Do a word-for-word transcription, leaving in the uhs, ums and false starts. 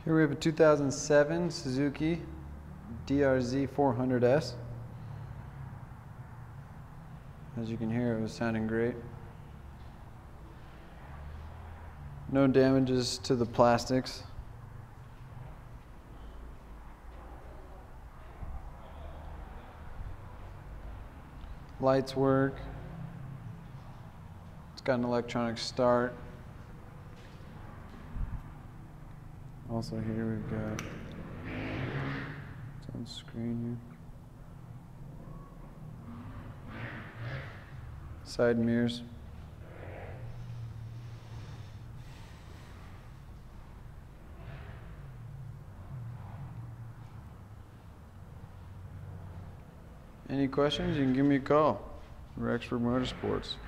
Here we have a two thousand seven Suzuki D R Z four hundred S. As you can hear, it was sounding great. No damages to the plastics. Lights work. It's got an electronic start. Also here we've got, it's on screen here, side mirrors. Any questions, you can give me a call. Rexford Motorsports.